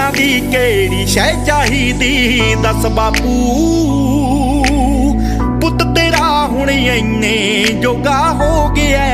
दुनिया दी केड़ी शै चाहिदी दस बापू। पुत तेरा हुण इन्ने जोगा हो गया